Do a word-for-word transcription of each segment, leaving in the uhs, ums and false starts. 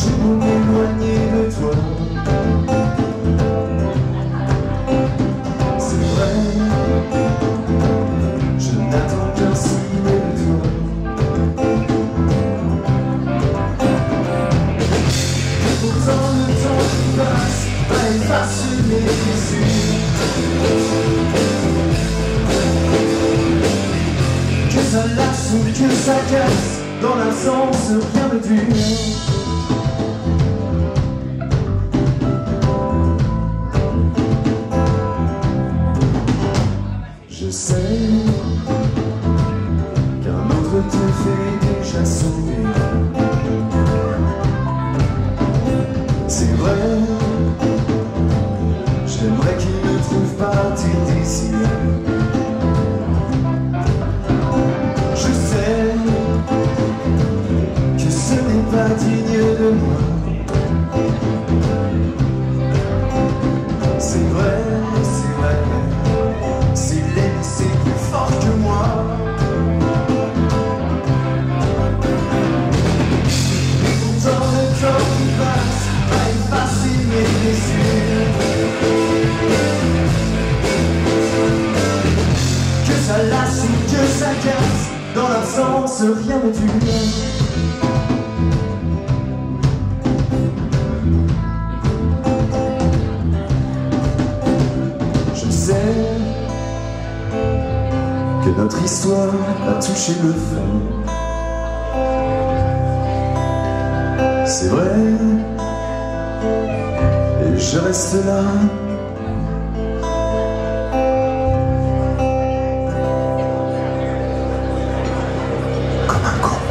j'ai beau m'éloigner de toi. C'est vrai, je n'attends qu'un signe de toi. Et pourtant le temps qui passe va effacer mes blessures. Que ça lasse ou que ça casse, dans l'absence rien ne dure. Je sais qu'un autre te fait déjà sourire. C'est vrai, j'aimerais qu'il ne trouve pas tes désirs. Je sais que ce n'est pas digne de moi. C'est vrai, c'est vrai, s'il est, c'est plus fort que moi. Et pourtant le temps qui passe va effacer mes blessures. Que ça lasse ou que ça casse, dans l'absence rien ne dure. Je sais que notre histoire a touché le fond. C'est vrai, et je reste là. Comme un con.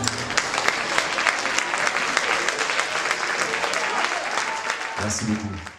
Merci beaucoup.